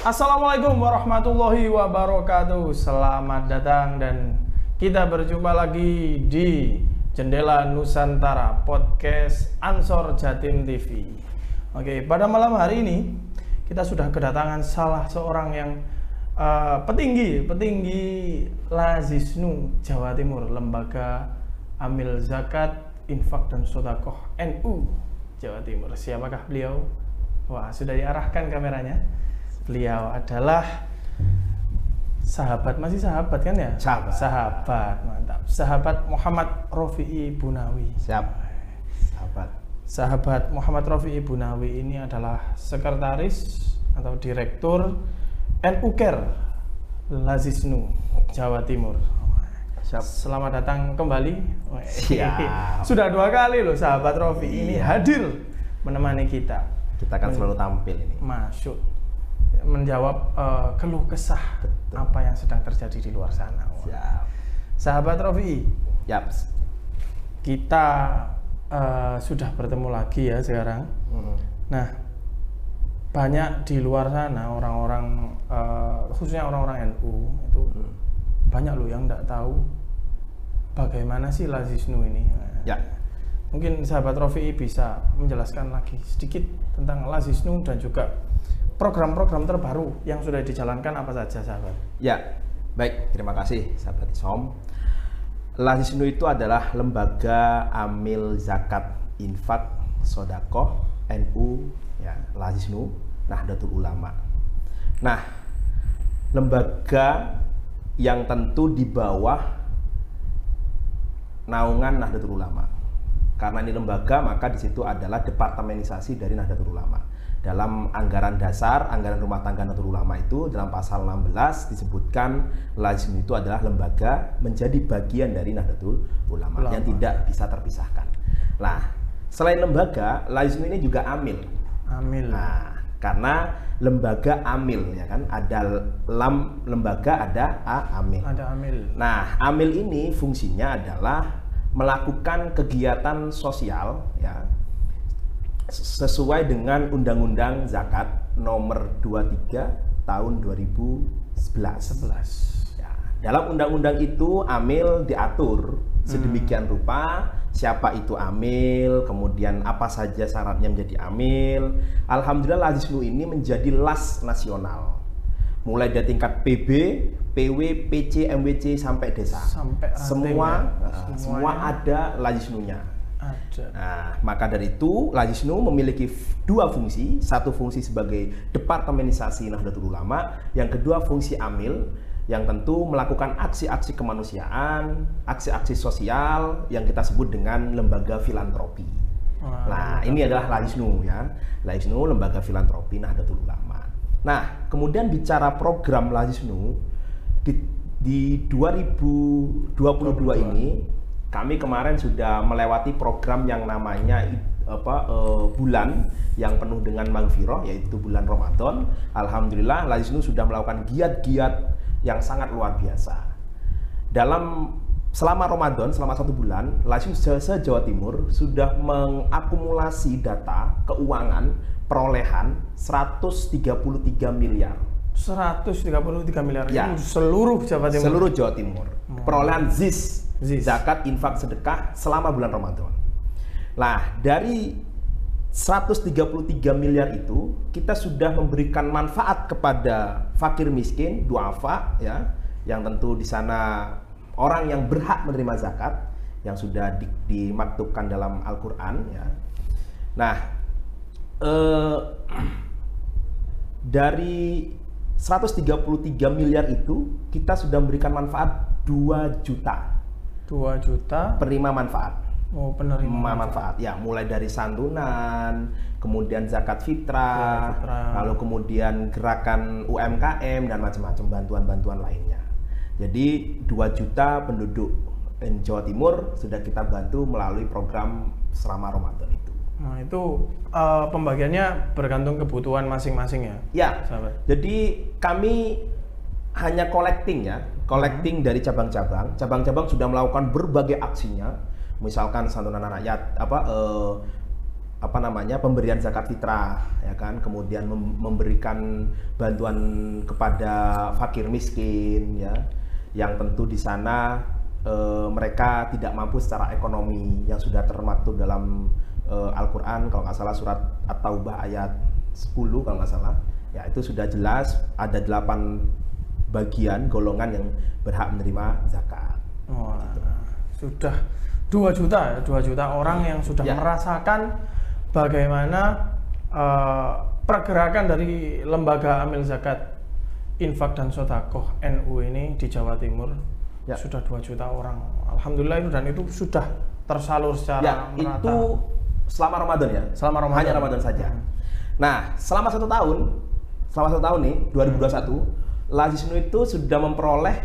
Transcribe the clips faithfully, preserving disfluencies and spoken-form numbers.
Assalamualaikum warahmatullahi wabarakatuh. Selamat datang dan kita berjumpa lagi di Jendela Nusantara Podcast Ansor Jatim T V. Oke, pada malam hari ini kita sudah kedatangan salah seorang yang uh, petinggi, petinggi Lazisnu Jawa Timur, Lembaga Amil Zakat, Infak dan Sodakoh N U Jawa Timur. Siapakah beliau? Wah, sudah diarahkan kameranya. Beliau adalah sahabat, masih sahabat kan ya? Sahabat. Sahabat, mantap. Sahabat Muhammad Rofi'i Bunawi. Siap. Sahabat. Sahabat Muhammad Rofi'i Bunawi ini adalah sekretaris atau direktur N U Care Lazisnu Jawa Timur. Siap. Selamat datang kembali. Siap. Sudah dua kali loh sahabat Rofi'i ini hadir menemani kita. Kita akan selalu tampil ini. Masuk menjawab uh, keluh kesah Betul. apa yang sedang terjadi di luar sana. Siap. Sahabat Rofi'i, Yap. kita uh, sudah bertemu lagi ya sekarang. Mm-hmm. Nah, banyak di luar sana orang-orang, uh, khususnya orang-orang N U itu mm. banyak loh yang nggak tahu bagaimana sih Lazisnu ini. Ya. Mungkin sahabat Rofi'i bisa menjelaskan lagi sedikit tentang Lazisnu dan juga program-program terbaru yang sudah dijalankan apa saja, sahabat? Ya, baik. Terima kasih, sahabat Isom. Lazisnu itu adalah Lembaga Amil Zakat, Infak, Sodakoh N U, ya, Lazisnu Nahdlatul Ulama. Nah, lembaga yang tentu di bawah naungan Nahdlatul Ulama. Karena ini lembaga, maka di situ adalah departemenisasi dari Nahdlatul Ulama. Dalam anggaran dasar, anggaran rumah tangga Nahdlatul Ulama itu dalam pasal enam belas disebutkan Lazisnu itu adalah lembaga menjadi bagian dari Nahdlatul Ulama, Ulama yang tidak bisa terpisahkan. Nah, selain lembaga, Lazisnu ini juga amil. Amil. Nah, karena lembaga amil ya kan, ada lam lembaga, ada a amil. Ada amil. Nah, amil ini fungsinya adalah melakukan kegiatan sosial ya sesuai dengan Undang-Undang Zakat nomor dua puluh tiga tahun dua ribu sebelas. Ya, dalam undang-undang itu amil diatur sedemikian rupa, siapa itu amil, kemudian apa saja syaratnya menjadi amil. Alhamdulillah Lazisnu ini menjadi las nasional. Mulai dari tingkat P B, P W, P C, M W C sampai desa. Sampai semua uh, semua ada Lazisnunya. Ada. Nah, maka dari itu Lazisnu memiliki dua fungsi, satu fungsi sebagai departemenisasi Nahdlatul Ulama, yang kedua fungsi amil, yang tentu melakukan aksi-aksi kemanusiaan, aksi-aksi sosial yang kita sebut dengan lembaga filantropi. Wah, nah, ini adalah Lazisnu ya, Lazisnu lembaga filantropi Nahdlatul Ulama. Nah, kemudian bicara program Lazisnu di, di dua ribu dua puluh dua ini. Kami kemarin sudah melewati program yang namanya apa uh, bulan yang penuh dengan maghfirah, yaitu bulan Ramadan. Alhamdulillah Lazisnu sudah melakukan giat-giat yang sangat luar biasa. Dalam selama Ramadan, selama satu bulan, Lazisnu se-Jawa Timur sudah mengakumulasi data keuangan perolehan seratus tiga puluh tiga miliar. seratus tiga puluh tiga miliar ya. Itu seluruh Jawa Timur. Seluruh Jawa Timur. Hmm. Perolehan Z I S. Zakat, infak, sedekah selama bulan Ramadan. Nah, dari seratus tiga puluh tiga miliar itu kita sudah memberikan manfaat kepada fakir miskin, duafa ya, yang tentu di sana orang yang berhak menerima zakat yang sudah di, dimaktubkan dalam Al-Qur'an ya. Nah, eh, dari seratus tiga puluh tiga miliar itu kita sudah memberikan manfaat dua juta. dua juta penerima manfaat. Oh, penerima manfaat. Ya, mulai dari santunan, kemudian zakat fitrah, fitrah, lalu kemudian gerakan U M K M dan macam-macam bantuan-bantuan lainnya. Jadi dua juta penduduk Jawa Timur sudah kita bantu melalui program selama Ramadan itu. Nah, itu uh, pembagiannya bergantung kebutuhan masing-masing ya? Ya, sahabat. Jadi kami hanya collecting ya, collecting hmm. dari cabang-cabang. Cabang-cabang sudah melakukan berbagai aksinya, misalkan santunan anak yat, apa eh, apa namanya pemberian zakat fitrah, ya kan, kemudian mem memberikan bantuan kepada fakir miskin, ya, yang tentu di sana e, mereka tidak mampu secara ekonomi, yang sudah termaktub dalam e, Al-Quran kalau nggak salah surat At-Taubah ayat sepuluh kalau nggak salah, ya itu sudah jelas ada delapan bagian golongan yang berhak menerima zakat. Oh, gitu. Sudah dua juta ya, dua juta orang yang sudah ya. merasakan bagaimana uh, pergerakan dari lembaga amil zakat, infak dan sodakoh N U ini di Jawa Timur. Ya. Sudah dua juta orang, alhamdulillah itu, dan itu sudah tersalur secara ya, merata. Itu selama Ramadan ya, selama Ramadan. Hanya Ramadan saja. Hmm. Nah, selama satu tahun, selama satu tahun nih, dua ribu dua puluh satu, hmm. Lazisnu itu sudah memperoleh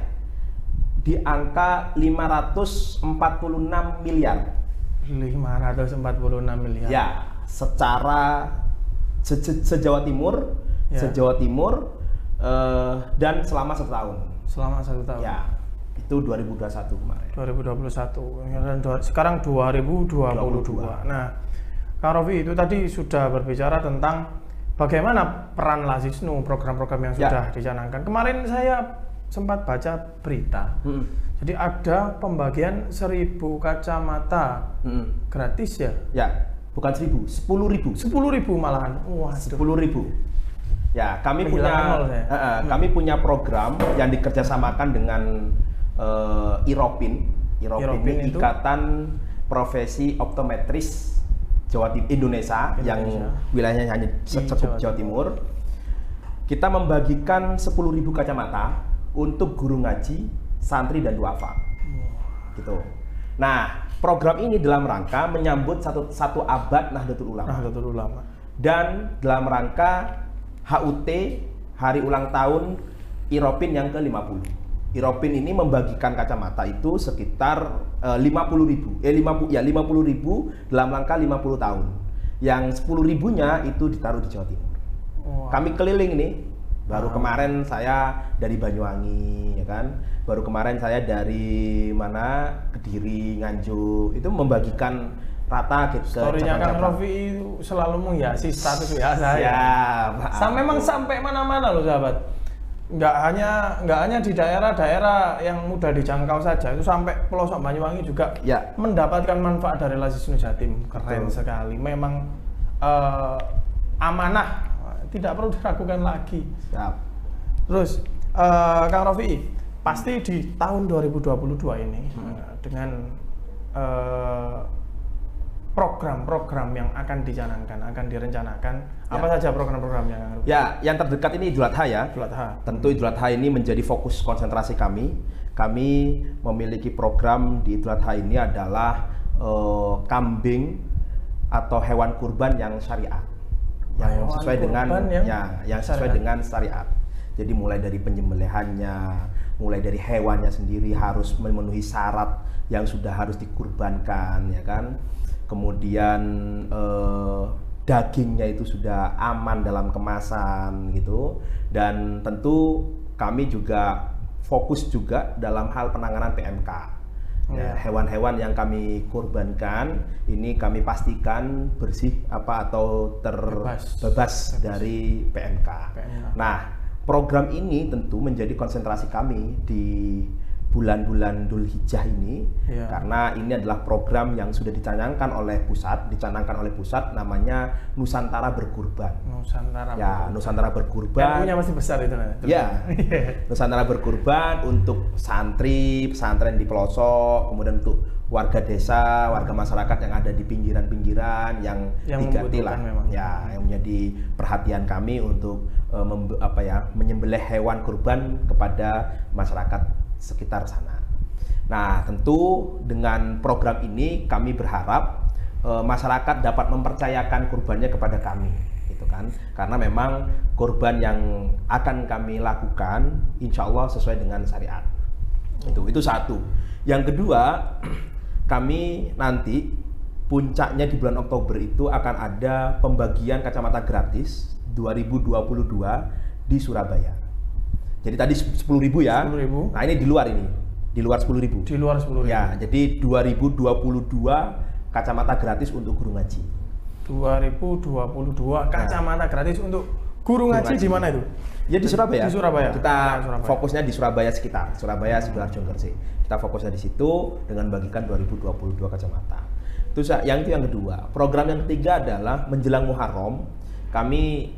di angka lima ratus empat puluh enam miliar. lima ratus empat puluh enam miliar. Ya, secara se -se se-Jawa Timur, ya. se-Jawa Timur uh, dan selama satu tahun. Selama satu tahun. Ya, itu dua ribu dua puluh satu kemarin. dua ribu dua puluh satu. Dan sekarang dua ribu dua puluh dua. Nah, Kang Rofi itu tadi sudah berbicara tentang bagaimana peran Lazisnu, program-program yang sudah ya. dicanangkan. Kemarin saya sempat baca berita, hmm. jadi ada pembagian seribu kacamata hmm. gratis ya? Ya, bukan seribu, sepuluh ribu. Sepuluh ribu malahan. Wah, sepuluh ribu. Ya, kami punya, uh, uh, hmm. kami punya program yang dikerjasamakan dengan uh, IROPIN. IROPIN, IROPIN ini Ikatan Profesi Optometris Jawa Timur Indonesia, Indonesia yang wilayahnya hanya secukup Jawa, Jawa Timur. Kita membagikan sepuluh ribu kacamata untuk guru ngaji, santri dan duafa, wow. gitu. Nah, program ini dalam rangka menyambut satu, satu abad Nahdlatul Ulama. Nahdlatul Ulama. Dan dalam rangka H U T Hari Ulang Tahun IROPIN yang ke lima puluh. IROPIN ini membagikan kacamata itu sekitar uh, lima puluh ribu, eh lima puluh ya lima puluh ribu dalam rangka lima puluh tahun. Yang sepuluh ribunya itu ditaruh di Jawa Timur. Wow. Kami keliling ini. Baru kemarin saya dari Banyuwangi, ya kan. Baru kemarin saya dari mana, Kediri, Nganjuk, itu membagikan rata gitu. Story-nya Kang Rofi itu selalu menghiasi status W A saya. Ya, sampai memang sampai mana-mana loh sahabat. Nggak hanya nggak hanya di daerah-daerah yang mudah dijangkau saja, itu sampai pelosok Banyuwangi juga ya. mendapatkan manfaat dari Lazisnu Jatim. Keren Betul. sekali. Memang uh, amanah. Tidak perlu diragukan lagi. Siap. Terus, uh, Kang Rofi, pasti di tahun dua ribu dua puluh dua ini hmm. uh, dengan program-program uh, yang akan dicanangkan, akan direncanakan, ya. apa saja program-programnya, Kang Rofi? Ya, yang terdekat ini Idul Adha ya. Idul Adha. Tentu Idul Adha ini menjadi fokus konsentrasi kami. Kami memiliki program di Idul Adha ini adalah uh, kambing atau hewan kurban yang syariat. yang hewan sesuai dengan yang, ya, yang sesuai syariat. dengan syariat. Jadi mulai dari penyembelihannya, mulai dari hewannya sendiri harus memenuhi syarat yang sudah harus dikurbankan, ya kan. Kemudian eh, dagingnya itu sudah aman dalam kemasan gitu. Dan tentu kami juga fokus juga dalam hal penanganan P M K. Ya, hewan-hewan yang kami kurbankan ini kami pastikan bersih apa atau terbebas bebas dari P M K. P M K. Nah, program ini tentu menjadi konsentrasi kami di bulan-bulan Dhul Hijjah ini, ya. karena ini adalah program yang sudah dicanangkan oleh pusat, dicanangkan oleh pusat, namanya Nusantara Berkurban. Nusantara. Ya, berkurban. Nusantara Berkurban. Yang punya masih besar itu. Ya, Nusantara Berkurban untuk santri, pesantren di pelosok, kemudian untuk warga desa, warga masyarakat yang ada di pinggiran-pinggiran yang, yang diganti lah, memang. ya, yang menjadi perhatian kami untuk uh, apa ya, menyembelih hewan kurban kepada masyarakat sekitar sana. Nah, tentu dengan program ini kami berharap e, masyarakat dapat mempercayakan kurbannya kepada kami, gitu kan? Karena memang kurban yang akan kami lakukan, insya Allah sesuai dengan syariat. Itu, itu satu. Yang kedua, kami nanti puncaknya di bulan Oktober itu akan ada pembagian kacamata gratis dua ribu dua puluh dua di Surabaya. Jadi tadi sepuluh ribu ya. sepuluh ribu. Nah, ini di luar ini. Di luar sepuluh ribu. Di luar sepuluh ribu. Ya, jadi dua ribu dua puluh dua kacamata gratis untuk guru ngaji. dua ribu dua puluh dua kacamata gratis untuk guru ngaji di mana itu? Ya di Surabaya. Di Surabaya. Kita Surabaya. fokusnya di Surabaya sekitar, Surabaya, Sidoarjo, Gresik. Kita fokusnya di situ dengan bagikan dua ribu dua puluh dua kacamata. Itu yang itu yang kedua. Program yang ketiga adalah menjelang Muharram, kami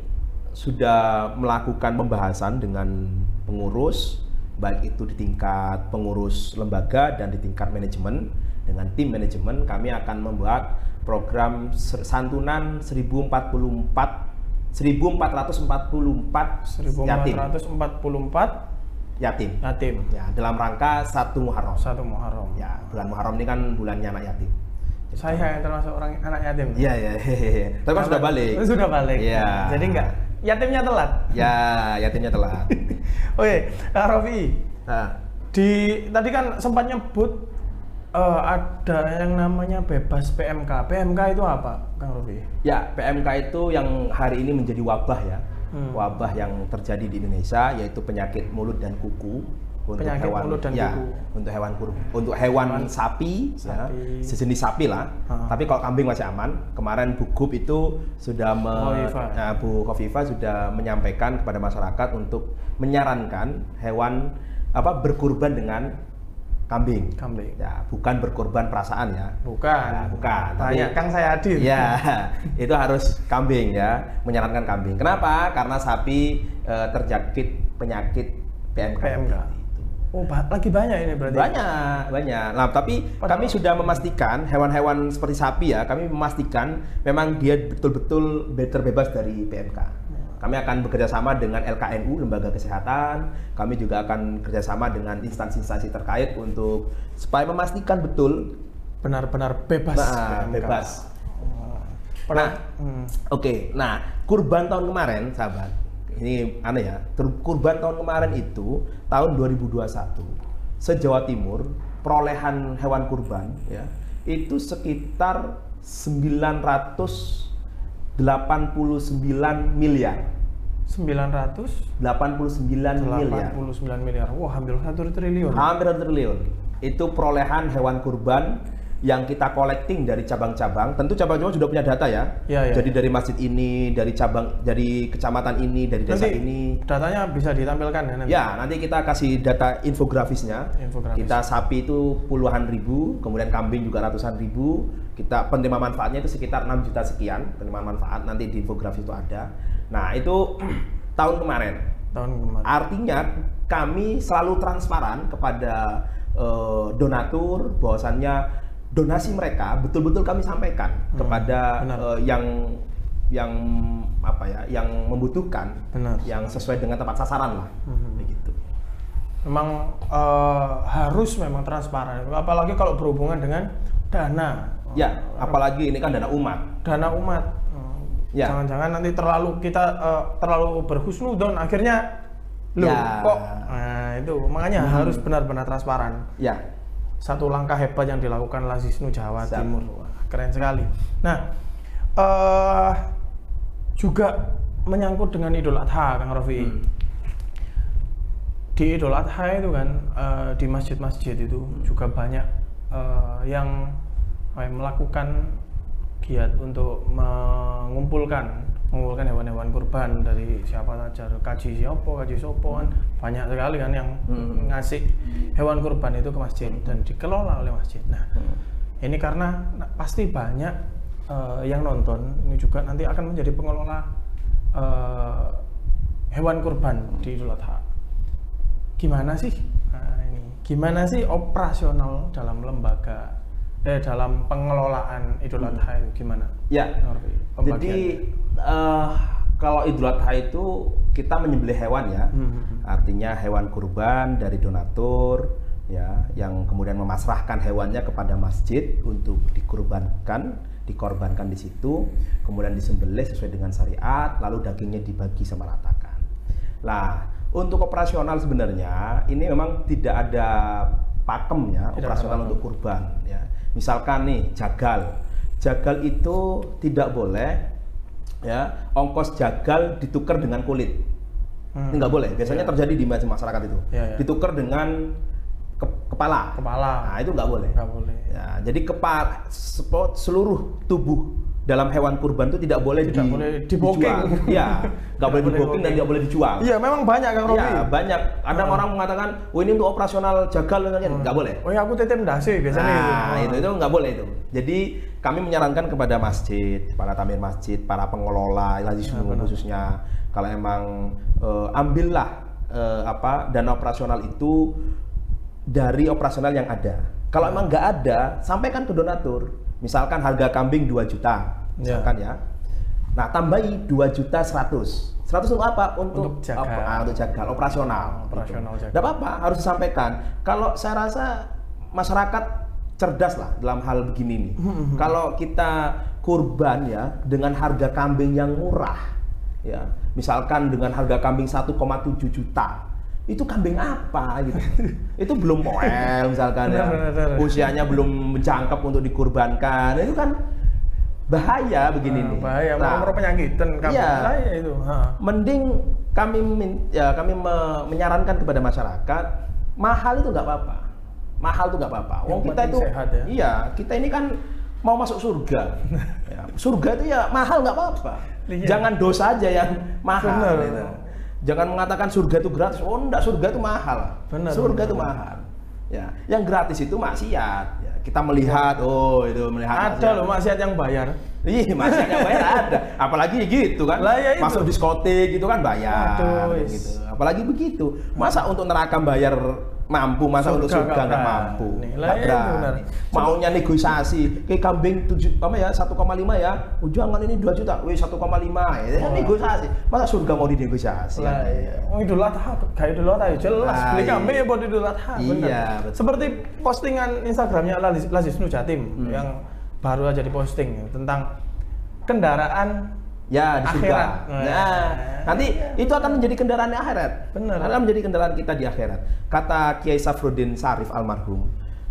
sudah melakukan pembahasan dengan pengurus, baik itu di tingkat pengurus lembaga dan di tingkat manajemen. Dengan tim manajemen kami akan membuat program santunan seribu empat puluh empat seribu empat ratus empat puluh empat yatim. seribu empat ratus empat puluh empat yatim. Yatim. Ya, dalam rangka satu Muharram. Satu Muharram. Ya, bulan Muharram ini kan bulannya anak yatim. Jadi, saya yang termasuk orang anak yatim. Iya, iya. Tapi kan sudah balik. Sudah balik. Iya. Jadi enggak yatimnya telat. Ya, yatimnya telat. Oke, Kak Rofi. Nah, Di tadi kan sempat nyebut uh, ada yang namanya bebas P M K. P M K itu apa, Kang Rofi? ya, P M K itu yang hari ini menjadi wabah ya. Hmm. Wabah yang terjadi di Indonesia yaitu penyakit mulut dan kuku untuk Penyakit hewan mulut dan ya, kuku. untuk hewan kur- untuk hewan Hewan sapi, sapi. Ya, sejenis sapi lah. Ah. Tapi kalau kambing masih aman. Kemarin Bu Gup itu sudah me, Khofifah. ya, Bu Khofifah sudah menyampaikan kepada masyarakat untuk menyarankan hewan apa berkurban dengan kambing. Kambing. Ya, bukan berkorban perasaan ya. Bukan. Ya, bukan. Tanya Tapi- Kang saya hadir. Ya, itu harus kambing ya, menyarankan kambing. Kenapa? Karena sapi eh, terjangkit penyakit P M K. P M K. Oh, ba- lagi banyak ini berarti. Banyak, banyak. Nah, tapi Padahal- kami sudah memastikan hewan-hewan seperti sapi ya, kami memastikan memang dia betul-betul be- terbebas dari P M K. Kami akan bekerja sama dengan L K N U, Lembaga Kesehatan. Kami juga akan kerjasama dengan instansi-instansi terkait untuk supaya memastikan betul Benar-benar bebas. nah, P M K. bebas. Oh. Nah, Pernah. Hmm. Oke, nah kurban tahun kemarin, sahabat, ini aneh ya. ter- Kurban tahun kemarin itu tahun dua ribu dua puluh satu, se-Jawa Timur perolehan hewan kurban ya itu sekitar sembilan ratus delapan puluh sembilan miliar. sembilan ratus delapan puluh sembilan miliar. delapan puluh sembilan miliar. Wah, hampir satu triliun. Hampir satu triliun. Itu perolehan hewan kurban yang kita collecting dari cabang-cabang. Tentu cabang-cabang sudah punya data ya. Ya, ya. Jadi dari masjid ini, dari cabang, dari kecamatan ini, dari desa Nanti ini. datanya bisa ditampilkan ya nanti. Ya, nanti kita kasih data infografisnya. Infografis. Kita sapi itu puluhan ribu, kemudian kambing juga ratusan ribu. Kita penerima manfaatnya itu sekitar enam juta sekian penerima manfaat. Nanti di infografis itu ada. Nah, itu tahun kemarin. Tahun kemarin. Artinya kami selalu transparan kepada eh, donatur bahwasannya donasi mereka betul-betul kami sampaikan Hmm, kepada benar. eh, yang yang apa ya, yang membutuhkan, Benar. yang sesuai dengan tepat sasaran lah, Hmm. begitu. Memang eh, harus memang transparan. Apalagi kalau berhubungan dengan dana. Ya, apalagi ini kan dana umat. Dana umat. Hmm. Ya. Jangan-jangan nanti terlalu kita eh, terlalu berhusnudon akhirnya loh Ya. kok. Nah, itu makanya Hmm. harus benar-benar transparan. Ya, Satu langkah hebat yang dilakukan Lazisnu Jawa Siap. Timur. Wah, keren sekali. Nah, eh juga menyangkut dengan Idul Adha, Kang Rofi. Hmm. Di Idul Adha itu kan eh, di masjid-masjid itu juga banyak eh, yang eh, melakukan giat untuk mengumpulkan mengumpulkan hewan-hewan kurban dari siapa saja, kaji siapa, kaji sopo kan banyak sekali kan yang Hmm. ngasih hewan kurban itu ke masjid dan dikelola oleh masjid. Nah, Hmm. ini karena nah, pasti banyak eh, yang nonton ini juga nanti akan menjadi pengelola eh, hewan kurban di Idul Adha. Gimana sih? Nah, ini gimana sih operasional dalam lembaga eh dalam pengelolaan Idul Adha itu gimana? ya. Norvi, Jadi eh, kalau Idul Adha itu kita menyembelih hewan ya, Hmm. artinya hewan kurban dari donatur ya, yang kemudian memasrahkan hewannya kepada masjid untuk dikurbankan, dikorbankan di situ, kemudian disembelih sesuai dengan syariat, lalu dagingnya dibagi semeratakan. Nah, untuk operasional sebenarnya ini memang tidak ada pakem ya, Tidak operasional ada pakem. untuk kurban ya. Misalkan nih jagal, jagal itu tidak boleh ya, ongkos jagal ditukar dengan kulit. Hmm. Ini nggak boleh. Biasanya Ya. terjadi di masyarakat itu. Ya, ya. Ditukar dengan ke- kepala. Kepala Nah, itu nggak boleh. nggak boleh. Ya, jadi kepala seluruh tubuh dalam hewan kurban itu tidak boleh tidak di, boleh dijual. Iya, nggak boleh diboking dan tidak boleh dijual. Iya, memang banyak Kang Robi. Iya, banyak. Ada Hmm. orang mengatakan, "Oh, ini untuk operasional jagal," nggak Hmm. boleh. Oh, ya aku titip ndase biasanya Nah, itu. itu itu nggak boleh itu. Jadi kami menyarankan kepada masjid, para tamir masjid, para pengelola Lazisnu Ya, khususnya, kalau emang eh, ambillah eh, apa dana operasional itu dari operasional yang ada. Kalau emang nggak ada, sampaikan ke donatur. Misalkan harga kambing dua juta, misalkan ya. Nah, tambahi dua juta seratus. seratus untuk apa? Untuk, Untuk jagal. apa? Ah, untuk jagal operasional. Operasional gitu. jagal. Nggak apa-apa, harus disampaikan. Kalau saya rasa masyarakat cerdas lah dalam hal begini nih. Kalau kita kurban ya dengan harga kambing yang murah, ya, misalkan dengan harga kambing satu koma tujuh juta, itu kambing apa gitu? Itu belum poel misalkan ya, Benar, benar, benar. usianya belum menjangkep untuk dikurbankan, itu kan bahaya begini Nah, nih. bahaya, Nah, mau penyakitan kambing. iya. Bahaya itu. Ha. mending kami min- ya kami me- menyarankan kepada masyarakat, mahal itu nggak apa-apa, mahal itu nggak apa-apa. Yang Wong kita penting itu, sehat ya. iya, kita ini kan mau masuk surga. Ya, surga itu ya mahal nggak apa-apa. Iya. Jangan dosa aja yang mahal. Benar. Gitu. Jangan mengatakan surga itu gratis. Oh enggak, surga itu mahal. Benar, surga benar, itu benar. mahal. Ya, yang gratis itu maksiat. Ya, kita melihat, oh itu melihat. Ada loh maksiat yang bayar. Iya, maksiat yang bayar ada. Apalagi gitu kan. Lah, ya itu. Masuk diskotik gitu kan bayar. Aduh, is. gitu. Apalagi begitu. Masa untuk neraka bayar mampu, masa Surga untuk surga nggak nggak berani. mampu. Lah, Nggak itu berani. benar. Maunya negosiasi. Kayak kambing tujuh apa ya satu koma lima ya. Oh, jangan ini dua juta. Wih satu koma lima ya. Oh. Negosiasi. Masa surga mau dinegosiasi? Lah, iya. Oh, Idul Adha, kayak Idul Adha ya jelas. Ah, Beli iya. kambing ya buat Idul Adha. bener. Iya, betul. Seperti postingan Instagramnya Lazis- Lazisnu Jatim Hmm. yang baru aja diposting tentang kendaraan Ya, di surga. akhirat. Nah, nanti itu akan menjadi kendaraan di akhirat. Benar. Akan menjadi kendaraan kita di akhirat. Kata Kiai Safruddin Sarif almarhum,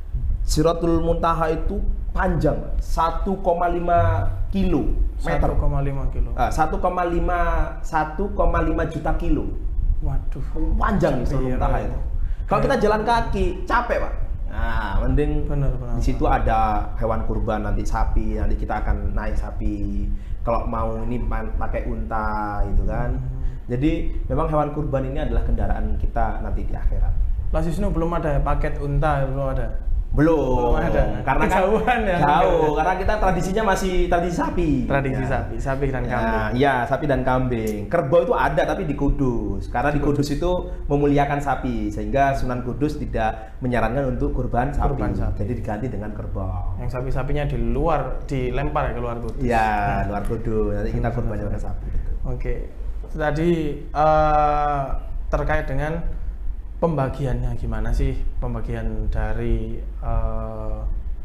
Siratul Muntaha itu panjang satu koma lima kilo meter. satu koma lima kilo. Ah, satu koma lima satu koma lima juta kilo. Waduh. Panjang nih Siratul Iya, Muntaha iya. itu. Kalau kita jalan kaki capek, Pak. Nah, mending Benar, benar. di situ ada hewan kurban, nanti sapi, nanti kita akan naik sapi. Kalau mau ini pan- pakai unta gitu kan. Hmm. Jadi memang hewan kurban ini adalah kendaraan kita nanti di akhirat. Lazisnu belum ada paket unta, belum ada. Belum, Belum ada. karena kan Kejauhan ya. jauh, karena kita tradisinya masih tradisi sapi. Tradisi Ya. sapi, sapi dan Ya, kambing. ya, sapi dan kambing. Kerbau itu ada tapi di Kudus. Karena di Kudus itu memuliakan sapi, sehingga Sunan Kudus tidak menyarankan untuk kurban sapi. Kurban sapi. Jadi diganti dengan kerbau. Yang sapi-sapinya di luar, dilempar ya ke luar Kudus. Iya, luar Kudus. Nanti kita kurbannya pakai sapi. Oke, tadi eh, terkait dengan pembagiannya gimana sih, pembagian dari eh,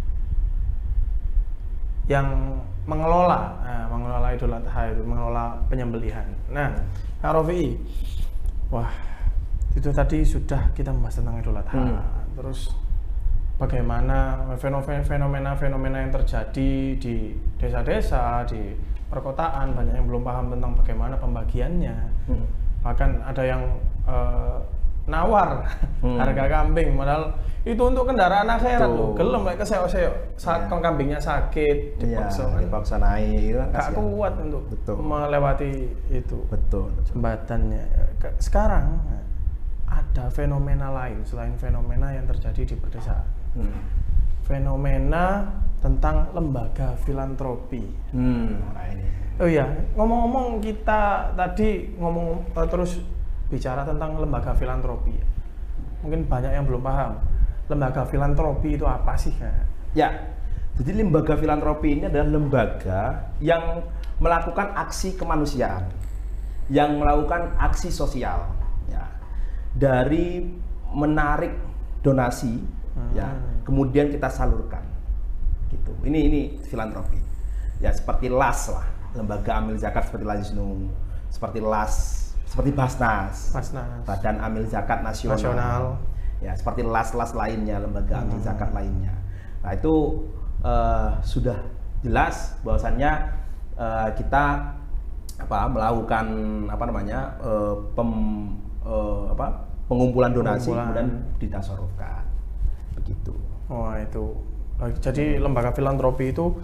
yang mengelola, nah, mengelola Idul Adha itu, mengelola penyembelihan. Nah, Kak Rofi, wah itu tadi sudah kita membahas tentang Idul Adha, Hmm. terus bagaimana fenomena-fenomena yang terjadi di desa-desa, di perkotaan, banyak yang belum paham tentang bagaimana pembagiannya. Hmm. Bahkan ada yang eh, nawar Hmm. harga kambing, padahal itu untuk kendaraan akhirat loh. Tuh. Gelem kayak keseok-seok, saat Iya. kambingnya sakit, Iya, dipaksa kan, dipaksa naik itu kan gak kasihan. kuat untuk Betul. melewati itu Betul, betul. jembatannya. Ke- Sekarang ada fenomena lain selain fenomena yang terjadi di pedesaan. Hmm. Fenomena tentang lembaga filantropi. Hmm, nah ini. Oh iya, ngomong-ngomong kita tadi ngomong eh, terus bicara tentang lembaga filantropi. Mungkin banyak yang belum paham. Lembaga filantropi itu apa sih, Kak? Ya, jadi lembaga filantropi ini adalah lembaga yang melakukan aksi kemanusiaan, yang melakukan aksi sosial, ya, dari menarik donasi, Hmm. ya, kemudian kita salurkan, gitu. Ini ini filantropi, ya seperti L A S lah, lembaga amil zakat seperti Lazisnu, seperti L A S, seperti Basnas, Basnas. Badan Amil Zakat Nasional. Nasional. Ya, seperti L A S-L A S lainnya, lembaga amil zakat lainnya. Nah, itu eh, sudah jelas bahwasannya eh, kita apa melakukan apa namanya eh, pem, eh, apa pengumpulan donasi Pengumpulan. kemudian ditasarufkan. Begitu. Oh, itu. Jadi lembaga filantropi itu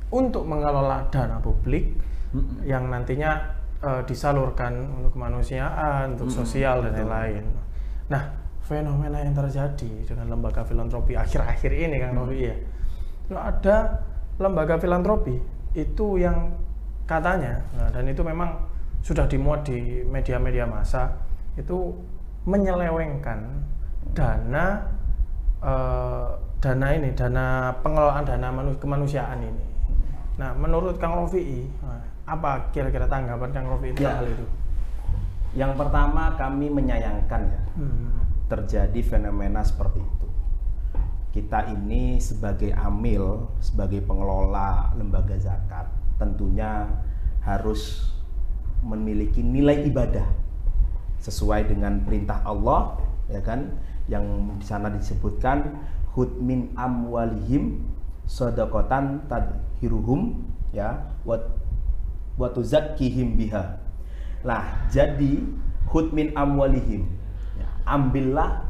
untuk mengelola dana publik mm-hmm. yang nantinya uh, disalurkan untuk kemanusiaan, untuk mm-hmm. sosial dan lain-lain. Nah, fenomena yang terjadi dengan lembaga filantropi akhir-akhir ini Kang Rofi ya, itu ada lembaga filantropi itu yang katanya, nah, dan itu memang sudah dimuat di media-media massa, itu menyelewengkan dana uh, dana ini, dana pengelolaan dana manus- kemanusiaan ini. Nah, menurut Kang Rofi, apa kira-kira tanggapan Kang Rofi itu ya. hal itu? Yang pertama, kami menyayangkan ya hmm. terjadi fenomena seperti itu. Kita ini sebagai amil, sebagai pengelola lembaga zakat, tentunya harus memiliki nilai ibadah sesuai dengan perintah Allah, ya kan? Yang di sana disebutkan khud min amwalihim shadaqatan tadhiruhum ya wa wa tuzakkihim biha. Lah, jadi khud min amwalihim, ya, ambillah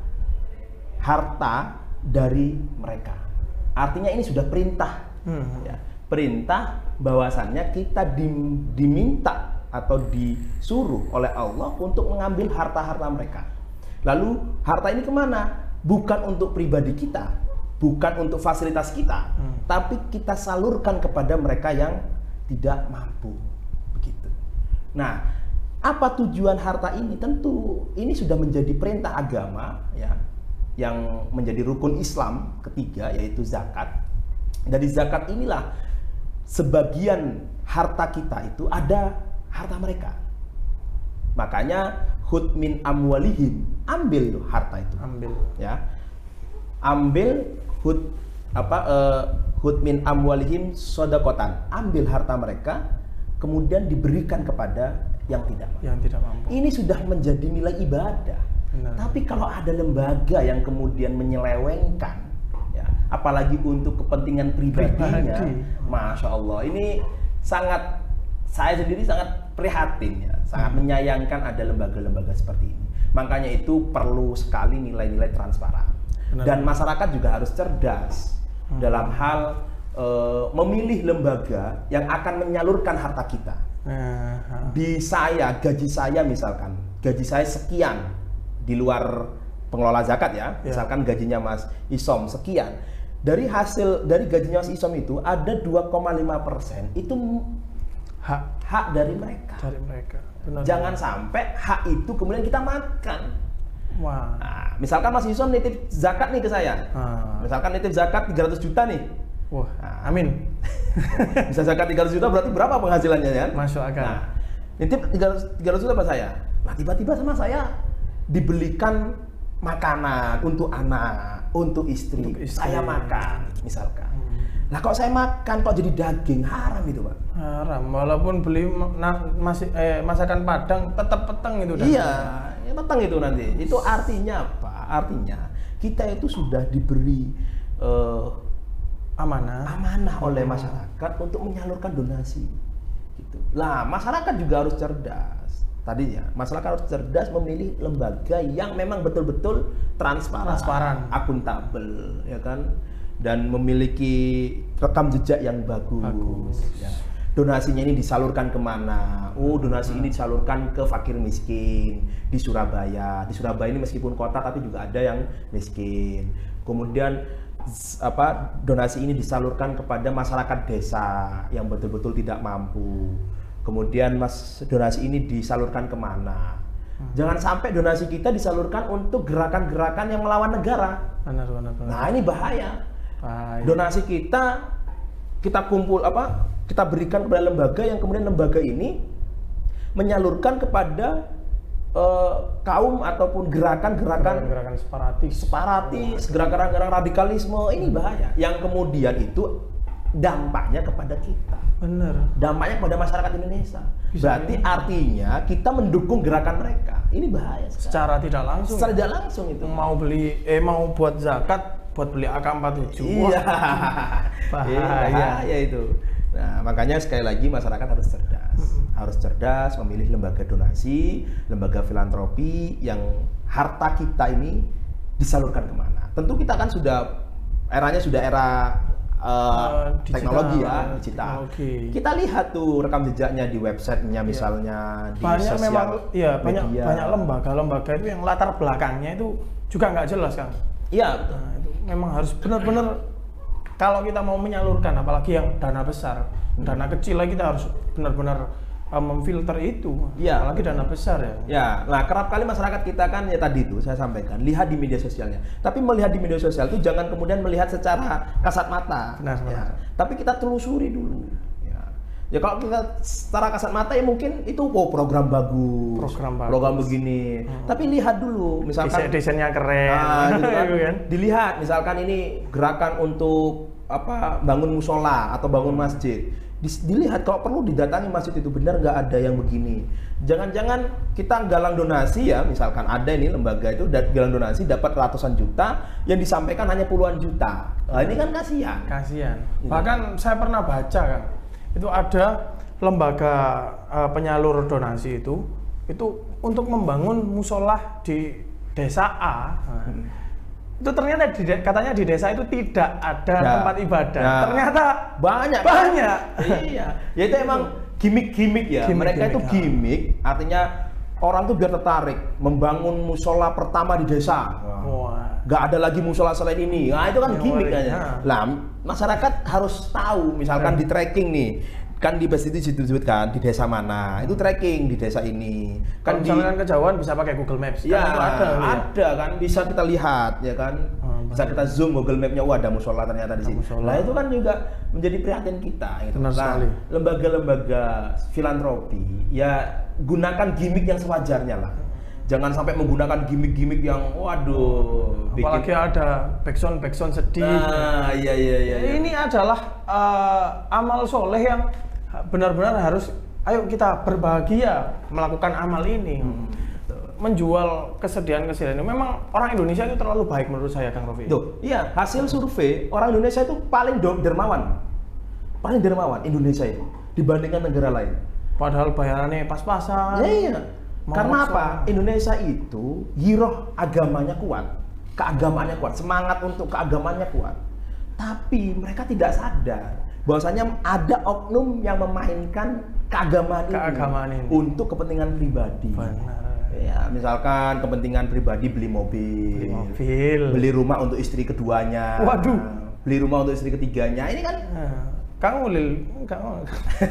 harta dari mereka. Artinya ini sudah perintah, hmm. ya, perintah bahwasannya kita dim, diminta atau disuruh oleh Allah untuk mengambil harta-harta mereka. Lalu harta ini kemana? Bukan untuk pribadi kita, bukan untuk fasilitas kita, hmm. tapi kita salurkan kepada mereka yang tidak mampu. Begitu. Nah, apa tujuan harta ini? Tentu ini sudah menjadi perintah agama, ya, yang menjadi rukun Islam ketiga, yaitu zakat. Dari zakat inilah sebagian harta kita itu ada harta mereka. Makanya khud min amwalihim, ambil itu harta itu. Ambil. Ya. Ambil khud apa uh, khud min amwalihim shadaqatan, ambil harta mereka kemudian diberikan kepada yang tidak mampu. Yang tidak mampu. Ini sudah menjadi nilai ibadah. Benar. Tapi kalau ada lembaga yang kemudian menyelewengkan, ya, apalagi untuk kepentingan pribadinya, Pribadi. Masya Allah, ini sangat, saya sendiri sangat prihatin, ya, sangat hmm. menyayangkan ada lembaga-lembaga seperti ini. Makanya itu perlu sekali nilai-nilai transparan. Benar. Dan masyarakat juga harus cerdas hmm. dalam hal e, memilih lembaga yang akan menyalurkan harta kita. Hmm. Di saya, gaji saya misalkan, gaji saya sekian di luar pengelola zakat, ya, ya. Misalkan gajinya Mas Isom sekian. Dari hasil dari gajinya Mas Isom itu ada dua koma lima persen itu hak hak dari mereka. Dari mereka. Benar. Jangan sampai hak itu kemudian kita makan. Wah. Nah, misalkan Mas Isom nitip zakat nih ke saya. Ah. Misalkan nitip zakat tiga ratus juta nih. Wah, nah, amin. Bisa zakat tiga ratus juta berarti berapa penghasilannya, ya? Masuk akal. Nah, nitip tiga ratus juta apa saya? Nah, tiba-tiba sama saya dibelikan makanan untuk anak, untuk istri. Untuk istri. Saya makan, misalkan. Hmm. Nah, kalau saya makan kok jadi daging, haram itu, Pak. Haram, walaupun beli na, masih eh, masakan Padang tetap peteng itu. Iya, ya peteng itu nanti. Itu artinya apa? Artinya kita itu sudah diberi uh, amanah, amanah oleh masyarakat hmm. untuk menyalurkan donasi. Gitu. Lah, masyarakat juga harus cerdas. Tadinya masyarakat harus cerdas memilih lembaga yang memang betul-betul transparan, transparan, akuntabel, ya kan, dan memiliki rekam jejak yang bagus. bagus. Ya. Donasinya ini disalurkan kemana? Oh, donasi hmm. ini disalurkan ke fakir miskin di Surabaya. Di Surabaya ini meskipun kota tapi juga ada yang miskin. Kemudian apa? Donasi ini disalurkan kepada masyarakat desa yang betul-betul tidak mampu. Kemudian mas donasi ini disalurkan kemana? Hmm. Jangan sampai donasi kita disalurkan untuk gerakan-gerakan yang melawan negara. Benar, benar, benar. Nah, ini bahaya. bahaya. Donasi kita kita kumpul apa? Kita berikan kepada lembaga yang kemudian lembaga ini menyalurkan kepada uh, kaum ataupun gerakan-gerakan gerakan separatis, separatis, gerakan-gerakan radikalisme. Ini bahaya. Yang kemudian itu dampaknya kepada kita. Benar. Dampaknya kepada masyarakat Indonesia. Bisa Berarti ini. artinya kita mendukung gerakan mereka. Ini bahaya sekali. Secara tidak langsung. Secara tidak langsung itu. Mau beli, eh mau buat zakat, buat beli A K empat puluh tujuh. Iya. Bahaya. bahaya itu. Nah, makanya sekali lagi masyarakat harus cerdas. Mm-hmm. Harus cerdas memilih lembaga donasi, lembaga filantropi yang harta kita ini disalurkan kemana. Tentu kita kan sudah eranya sudah era uh, uh, teknologi ya, digital. Teknologi. Kita lihat tuh rekam jejaknya di websitenya misalnya, di banyak sosial memang, ya banyak media. banyak lembaga-lembaga itu yang latar belakangnya itu juga nggak jelas kan. Iya. Nah, itu memang harus benar-benar kalau kita mau menyalurkan, apalagi yang dana besar, hmm. dana kecil lagi kita harus benar-benar uh, memfilter itu. Iya. Apalagi dana besar ya. Ya, nah kerap kali masyarakat kita kan ya tadi itu saya sampaikan, lihat di media sosialnya. Tapi melihat di media sosial itu jangan kemudian melihat secara kasat mata. Benar, ya. benar. Tapi kita telusuri dulu. Ya kalau kita secara kasat mata ya mungkin itu oh, program bagus, program, bagus. program begini. Hmm. Tapi lihat dulu, misalkan desainnya keren, nah, gitu kan. Dilihat, misalkan ini gerakan untuk apa bangun musola atau bangun masjid. Dilihat kalau perlu didatangi masjid itu benar nggak ada yang begini. Jangan-jangan kita galang donasi ya, misalkan ada ini lembaga itu galang donasi dapat ratusan juta, yang disampaikan hanya puluhan juta. Nah, ini kan kasihan. Kasihan. Bahkan saya pernah baca kan. Itu ada lembaga uh, penyalur donasi itu itu untuk membangun musola di desa A. Nah, hmm. itu ternyata di, katanya di desa itu tidak ada ya. tempat ibadah. Ya. Ternyata banyak banyak. Kan? Iya. Ya itu emang gimmick-gimmick ya. Gimmick, Mereka gimmick, itu gimmick, ya. Artinya orang tuh biar tertarik membangun musola pertama di desa. Wah. Gak ada lagi musola selain ini. Nah itu kan ya, gimmick aja. Ya. Lah masyarakat harus tahu, misalkan ya. di tracking nih, kan di bus itu disebutkan di desa mana, itu tracking di desa ini. Kan kalau misalkan kejauhan bisa pakai Google Maps. Ya, kan itu ada, ada ya. kan bisa kita lihat ya kan. Oh, bisa kita zoom Google Map-nya, wah ada musola ternyata di sini. Nah itu kan juga menjadi perhatian kita. Gitu. Benar sekali. Nah, lembaga-lembaga filantropi ya gunakan gimmick yang sewajarnya lah. Jangan sampai menggunakan gimmick-gimmick yang waduh. Apalagi bikin... ada backsound backsound sedih. Nah, iya iya iya. Ini iya. adalah uh, amal soleh yang benar-benar harus, ayo kita berbahagia melakukan amal ini. Hmm. Menjual kesedihan-kesedihan ini. Memang orang Indonesia itu terlalu baik menurut saya, Kang Rofi. Tuh, iya, hasil survei orang Indonesia itu paling dermawan. Paling dermawan Indonesia itu dibandingkan negara lain. Padahal bayarannya pas-pasan. Ya, iya. Karena apa? Indonesia itu giroh agamanya kuat, keagamaannya kuat, semangat untuk keagamaannya kuat. Tapi mereka tidak sadar bahwasanya ada oknum yang memainkan keagamaan, keagamaan ini, ini untuk kepentingan pribadi. Benar. Ya, misalkan kepentingan pribadi beli mobil, beli mobil, beli rumah untuk istri keduanya. Waduh, beli rumah untuk istri ketiganya. Ini kan nah. Kamu lil, kamu.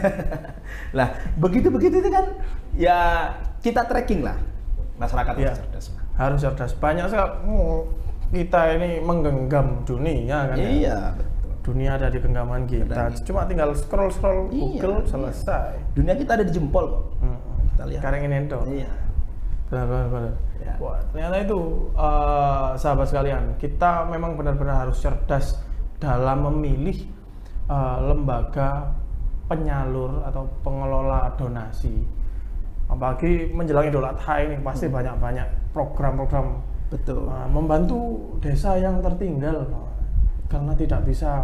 Lah, begitu-begitu itu kan ya kita tracking lah. Masyarakat ya, harus cerdas. Harus cerdas. Banyak sekali oh, kita ini menggenggam dunia kan. Iya, ya? betul. Dunia ada di genggaman kita. Betul. Cuma tinggal scroll-scroll Google iya, selesai. Dunia kita ada di jempol kok. Hmm. Kita lihat. Kareng ini itu. Iya. Benar-benar. Ya. Wah, ternyata itu uh, sahabat sekalian, kita memang benar-benar harus cerdas dalam memilih Uh, lembaga penyalur atau pengelola donasi. Apalagi menjelang Idul Adha ini pasti banyak-banyak hmm. program-program betul uh, membantu desa yang tertinggal karena tidak bisa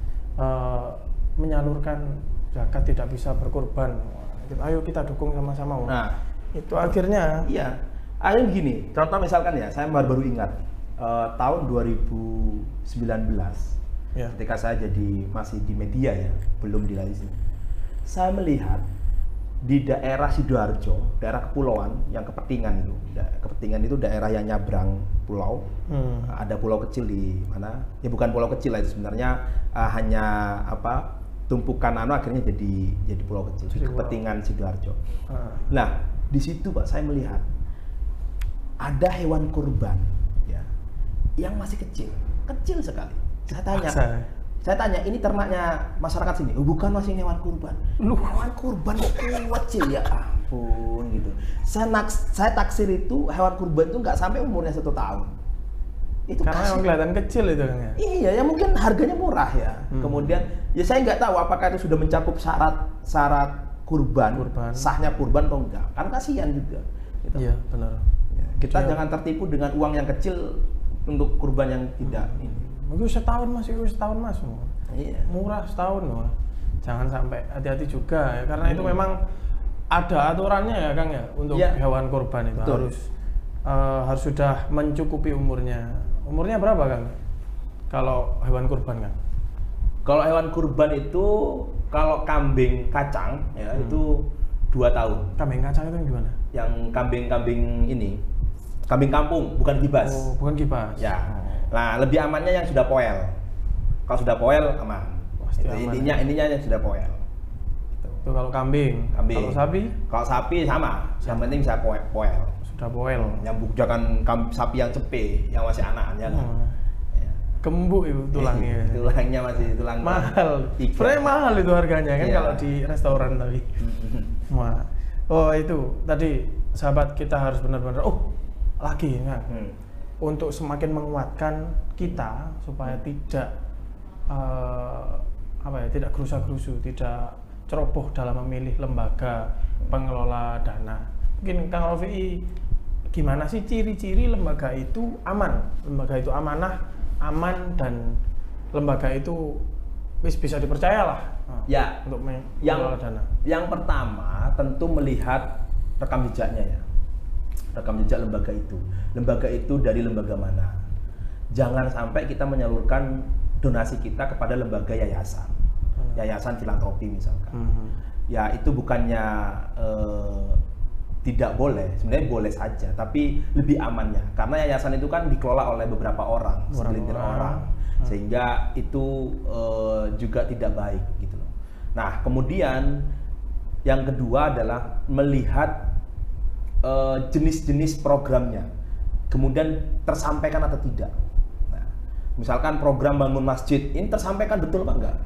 uh, menyalurkan zakat, tidak bisa berkurban. Ayo kita dukung sama-sama. Nah, itu akhirnya iya. Ayo gini, contoh misalkan ya, saya baru-baru ingat uh, tahun dua ribu sembilan belas. Ya. Ketika saya jadi masih di media ya, belum di lain, saya melihat di daerah Sidoarjo, daerah kepulauan yang Kepetingan itu, Kepetingan itu daerah yang nyabrang pulau, hmm. ada pulau kecil di mana? Ya bukan pulau kecil lah itu sebenarnya uh, hanya apa tumpukan anu akhirnya jadi jadi pulau kecil, di Kepetingan Sidoarjo. Hmm. Nah di situ Pak saya melihat ada hewan kurban ya, yang masih kecil, kecil sekali. Saya tanya, Paksa. saya tanya, ini ternaknya masyarakat sini? Oh, bukan, masih hewan kurban. Lu hewan kurban kok kecil ya ampun gitu. Saya naks, saya taksir itu hewan kurban itu nggak sampai umurnya satu tahun. Itu karena yang kelihatan kecil itu kan ya. Iya, ya mungkin harganya murah ya. Hmm. Kemudian ya saya nggak tahu apakah itu sudah mencakup syarat syarat kurban, kurban. sahnya kurban atau enggak. Kan kasihan juga. Gitu. Iya benar. Ya, kita Dia... jangan tertipu dengan uang yang kecil untuk kurban yang tidak hmm. ini. Mungkin setahun mas, itu setahun mas, iya. murah setahun loh. Jangan sampai, hati-hati juga ya, karena hmm. itu memang ada aturannya ya Kang ya untuk ya. hewan kurban itu. Betul. harus uh, harus sudah mencukupi umurnya. Umurnya berapa Kang? Kalau hewan kurban Kang? Kalau hewan kurban itu, kalau kambing kacang ya hmm. itu dua tahun. Kambing kacang itu yang gimana? Yang kambing-kambing ini, kambing kampung, bukan kibas. Oh, bukan kibas. Ya. Nah, lebih amannya yang sudah poel. Kalau sudah poel aman. Itu aman. Intinya intinya yang sudah poel. Itu, itu kalau kambing. Kambing. Kalau sapi? Kalau sapi sama. Yang penting bisa poel. poel. Sudah poel. Yang jangan sapi yang cepe, yang masih anak jangan. Hmm. Gembuk itu tulangnya. Tulangnya masih tulang mahal. Sebenarnya mahal itu harganya kan yeah. kalau di restoran tapi. Wah. Oh itu tadi sahabat kita harus benar-benar oh lagi kan. Hmm. Untuk semakin menguatkan kita supaya tidak uh, apa ya tidak gerusa-gerusu, tidak ceroboh dalam memilih lembaga pengelola dana. Mungkin Kang Rofi gimana sih ciri-ciri lembaga itu aman, lembaga itu amanah, aman dan lembaga itu bisa dipercaya lah ya untuk mengelola dana. Yang pertama tentu melihat rekam jejaknya ya, rekam jejak lembaga itu. Lembaga itu dari lembaga mana? Jangan sampai kita menyalurkan donasi kita kepada lembaga yayasan, hmm. yayasan filantropi misalkan. Hmm. Ya itu bukannya eh, tidak boleh, sebenarnya boleh saja, tapi lebih amannya karena yayasan itu kan dikelola oleh beberapa orang, segelintir orang, orang. Hmm. Sehingga itu uh, juga tidak baik gitu loh. Nah kemudian yang kedua adalah melihat uh, jenis-jenis programnya, kemudian tersampaikan atau tidak. Nah, misalkan program bangun masjid ini tersampaikan betul apa enggak?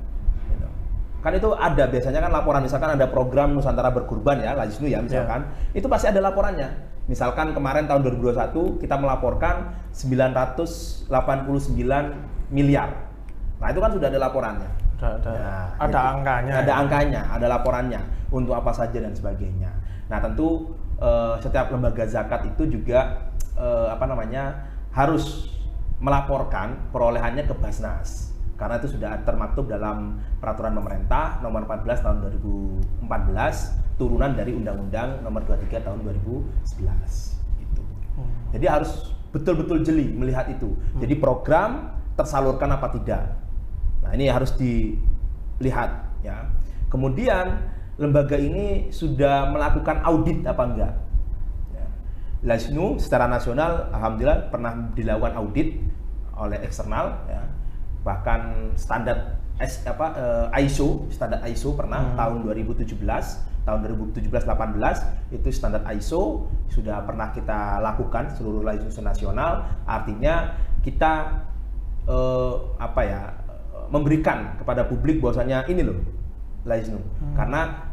Kan itu ada biasanya kan laporan, misalkan ada program Nusantara Berkurban ya, Lajisnu ya misalkan, yeah. itu pasti ada laporannya. Misalkan kemarin tahun dua ribu dua puluh satu kita melaporkan sembilan ratus delapan puluh sembilan miliar. Nah itu kan sudah ada laporannya. Ada, ada, nah, ada gitu. angkanya. Ada ya. angkanya, ada laporannya untuk apa saja dan sebagainya. Nah tentu eh, setiap lembaga zakat itu juga eh, apa namanya harus melaporkan perolehannya ke Basnas. Karena itu sudah termaktub dalam peraturan pemerintah nomor empat belas tahun dua ribu empat belas turunan dari Undang-Undang nomor dua puluh tiga tahun dua ribu sebelas gitu. Hmm. Jadi harus betul-betul jeli melihat itu. Hmm. Jadi program tersalurkan apa tidak. Nah, ini harus dilihat ya. Kemudian lembaga ini sudah melakukan audit apa enggak? Ya. Lajisnu secara nasional alhamdulillah pernah dilakukan audit oleh eksternal ya. Bahkan standar S, apa, uh, I S O, standar I S O pernah hmm. tahun dua ribu tujuh belas, tahun dua ribu tujuh belas delapan belas itu standar I S O sudah pernah kita lakukan seluruh Lajisnu nasional. Artinya kita uh, apa ya memberikan kepada publik bahwasanya ini loh Lajisnu, hmm. karena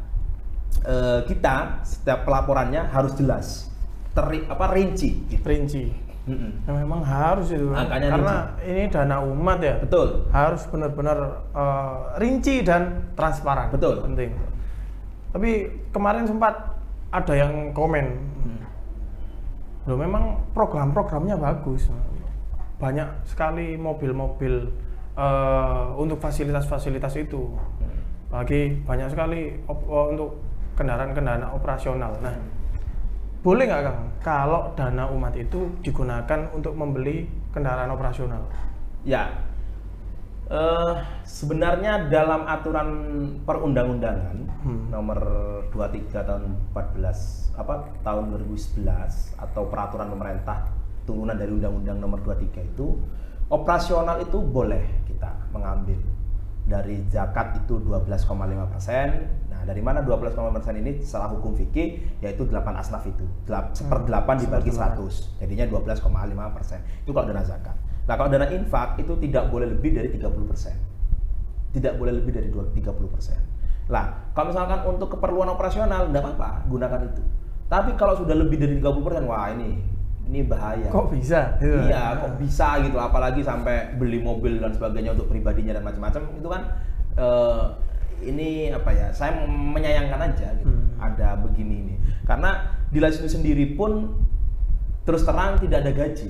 uh, kita setiap pelaporannya harus jelas, teri, apa rinci, gitu. rinci. Mm-hmm. Nah, memang harus itu kan? Karena rinci. Ini dana umat ya. Betul. Harus benar-benar uh, rinci dan transparan. Betul. Penting. Tapi kemarin sempat ada yang komen, hmm. loh memang program-programnya bagus, banyak sekali mobil-mobil uh, untuk fasilitas-fasilitas itu, bagi banyak sekali op- untuk kendaraan-kendaraan operasional. Nah. Boleh nggak Kang, kalau dana umat itu digunakan untuk membeli kendaraan operasional? Ya, uh, sebenarnya dalam aturan perundang-undangan hmm. nomor dua puluh tiga tahun empat belas apa tahun dua ribu sebelas atau peraturan pemerintah turunan dari Undang-Undang nomor dua puluh tiga itu operasional itu boleh kita mengambil dari zakat itu dua belas koma lima persen. Nah, dari mana dua belas koma lima persen ini secara hukum fikih yaitu delapan asnaf itu. Seperdelapan hmm, dibagi seratus. Jadinya dua belas koma lima persen. Itu kalau dana zakat. Nah, kalau dana infak itu tidak boleh lebih dari tiga puluh persen. Tidak boleh lebih dari tiga puluh persen. Lah, kalau misalkan untuk keperluan operasional enggak apa-apa, gunakan itu. Tapi kalau sudah lebih dari tiga puluh persen, wah ini ini bahaya. Kok bisa? Iya, kok bisa gitu, apalagi sampai beli mobil dan sebagainya untuk pribadinya dan macam-macam itu kan uh, ini apa ya? Saya menyayangkan aja gitu. Hmm. Ada begini ini. Karena di Lajisnu sendiri pun terus terang tidak ada gaji.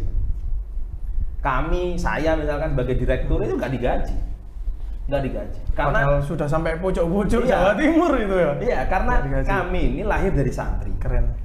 Kami, saya misalkan sebagai direktur itu nggak digaji. Nggak digaji. Karena padahal sudah sampai pojok-pojok iya, Jawa Timur itu ya. Iya, karena kami ini lahir dari santri. Keren.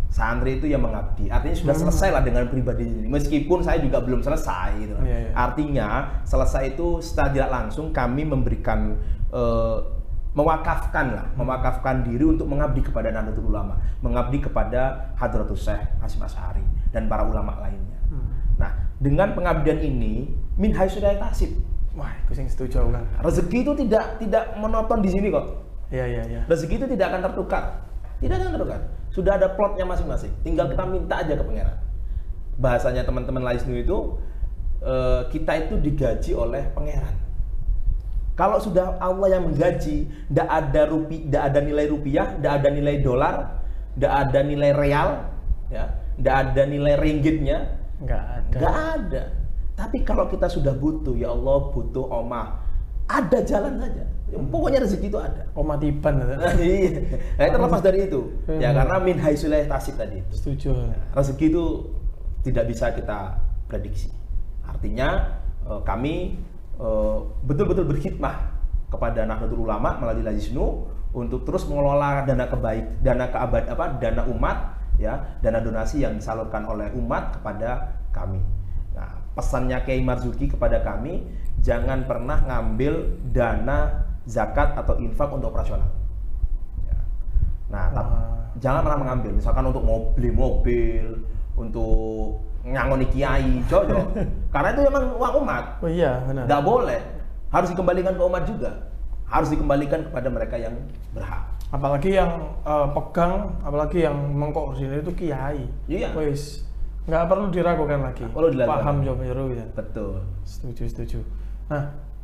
Santri itu yang mengabdi, artinya sudah Hmm. selesai lah dengan pribadi ini. Meskipun saya juga belum selesai gitu. Iya, iya. Artinya selesai itu secara tidak langsung kami memberikan eh, mewakafkan lah, mewakafkan diri untuk mengabdi kepada Nahdlatul Ulama, mengabdi kepada Hadratus Syekh Hasyim Asy'ari dan para ulama lainnya. Hmm. Nah, dengan pengabdian ini min haitsu la yahtasib. Wah, aku sing setuju kan. Rezeki itu tidak tidak monoton di sini kok. Iya, iya, iya. Rezeki itu tidak akan tertukar. Tidak akan tertukar. Sudah ada plotnya masing-masing. Tinggal kita minta aja ke pangeran. Bahasanya teman-teman Laisnu itu eh, kita itu digaji oleh pangeran. Kalau sudah Allah yang menggaji, tidak ada rupi, tidak ada nilai rupiah, tidak ada nilai dolar, tidak ada nilai real, ya, tidak ada nilai ringgitnya, Nggak ada. nggak ada. Tapi kalau kita sudah butuh, ya Allah butuh omah, ada jalan saja. Pokoknya rezeki itu ada. Komatiban. Iya. Nah, terlepas dari itu, ya Hmm. karena min haitsu la yahtasib tadi itu. Setuju. Rezeki itu tidak bisa kita prediksi. Artinya eh, kami eh, betul-betul berkhidmah kepada Nahdlatul Ulama melalui Laisnu untuk terus mengelola dana kebaik, dana keabad apa, dana umat, ya, dana donasi yang disalurkan oleh umat kepada kami. Nah, pesannya Kiai Marzuki kepada kami, jangan pernah ngambil dana zakat atau infak untuk operasional. Ya. Nah, tap- Wah. jangan pernah mengambil, misalkan untuk mau beli mobil, untuk ngangoni kiai, jojo. Karena itu memang uang umat, Oh iya, benar. tidak boleh. Harus dikembalikan ke umat juga. Harus dikembalikan kepada mereka yang berhak. Apalagi yang eh, pegang, apalagi yang mengkoordinir itu kiai. Iya. Wis, nggak perlu diragukan lagi. Perlu dilakukan. Paham jawab biru ya. Betul. Setuju, setuju. Nah,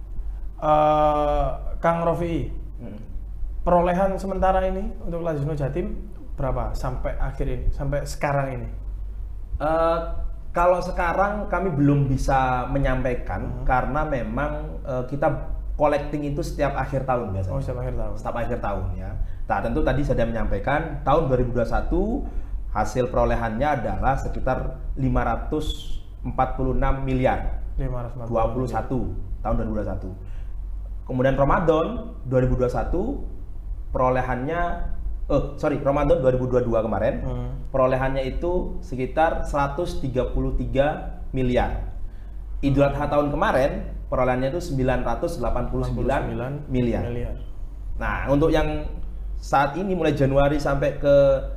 eh, Kang Rofi'i, Hmm. perolehan sementara ini untuk Laisnu Jatim berapa sampai akhir ini, sampai sekarang ini? Eh, kalau sekarang kami belum bisa menyampaikan Hmm. karena memang eh, kita collecting itu setiap akhir tahun biasanya. Oh, sampai akhir tahun. Setiap akhir tahun ya. Nah, tentu tadi saya menyampaikan tahun dua ribu dua puluh satu hasil perolehannya adalah sekitar lima ratus empat puluh enam miliar. lima ratus empat puluh dua puluh satu tahun dua ribu dua puluh satu. Kemudian Ramadan dua ribu dua puluh satu perolehannya eh sorry Ramadan dua ribu dua puluh dua kemarin Hmm. perolehannya itu sekitar seratus tiga puluh tiga miliar. Idul Adha tahun kemarin perolehannya itu sembilan ratus delapan puluh sembilan miliar. miliar. Nah, untuk yang saat ini mulai Januari sampai ke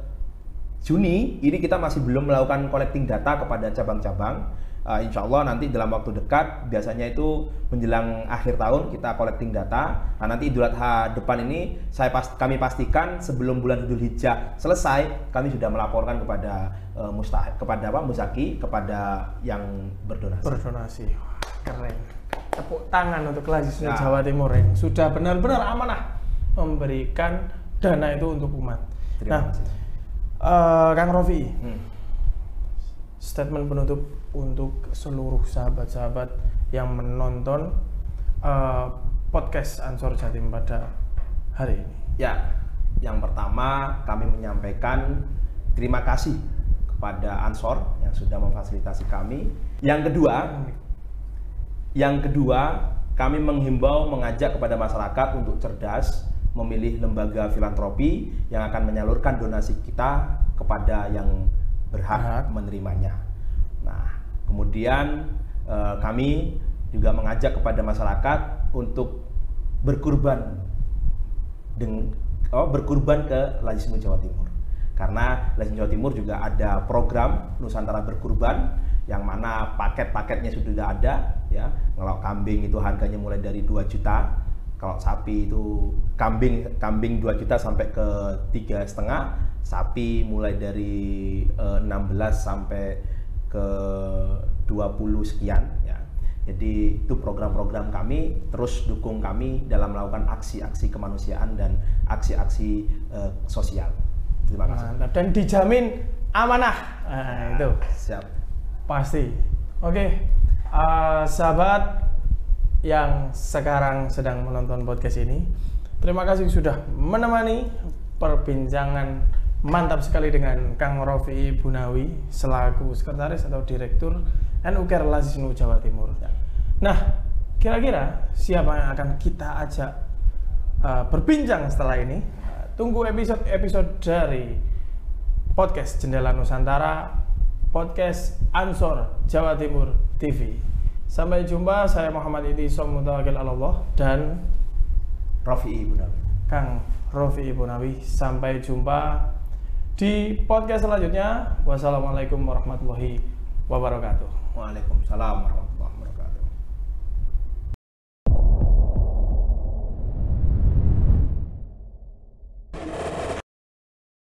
Juni ini kita masih belum melakukan collecting data kepada cabang-cabang. Uh, insya Allah nanti dalam waktu dekat, biasanya itu menjelang akhir tahun kita collecting data. Nah, nanti Idul Adha depan ini saya pas, kami pastikan sebelum bulan Idul Hijjah selesai, kami sudah melaporkan kepada uh, mustahik, kepada apa Muzaki, kepada yang berdonasi. Berdonasi. Wah, keren. Tepuk tangan untuk Laisnu Nah. Jawa Timur yang sudah benar-benar amanah memberikan dana itu untuk umat. Terima Nah, kasih. eh, Kang Rofi, Hmm. statement penutup untuk seluruh sahabat-sahabat yang menonton eh, podcast Ansor Jatim pada hari ini. Ya, yang pertama kami menyampaikan terima kasih kepada Ansor yang sudah memfasilitasi kami. Yang kedua, yang kedua kami menghimbau mengajak kepada masyarakat untuk cerdas memilih lembaga filantropi yang akan menyalurkan donasi kita kepada yang berhak Berhak. menerimanya. Nah, kemudian eh, kami juga mengajak kepada masyarakat untuk berkurban dengan oh, berkurban ke Laisnu Jawa Timur. Karena Laisnu Jawa Timur juga ada program Nusantara Berkurban yang mana paket-paketnya sudah ada ya. Kalau kambing itu harganya mulai dari dua juta, kalau sapi itu kambing kambing dua juta sampai ke tiga setengah, sapi mulai dari eh, enam belas sampai ke dua puluh sekian ya. Jadi itu program-program kami, terus dukung kami dalam melakukan aksi-aksi kemanusiaan dan aksi-aksi eh, sosial. Terima kasih. Mantap. Dan dijamin amanah. Nah, itu Siap. pasti. Oke, eh, sahabat yang sekarang sedang menonton podcast ini, terima kasih sudah menemani perbincangan mantap sekali dengan Kang Rofi'i Bunawi selaku sekretaris atau direktur N U K R Laisnu Jawa Timur. Nah, kira-kira siapa yang akan kita ajak uh, berbincang setelah ini? Uh, tunggu episode-episode dari podcast Jendela Nusantara, podcast Ansor Jawa Timur T V. Sampai jumpa, saya Muhammad Idhisom Mutawakil Allah dan Rofi Ibu Nawi. Kang Rofi Ibu Nawi. Sampai jumpa di podcast selanjutnya. Wassalamualaikum warahmatullahi wabarakatuh. Waalaikumsalam warahmatullahi wabarakatuh.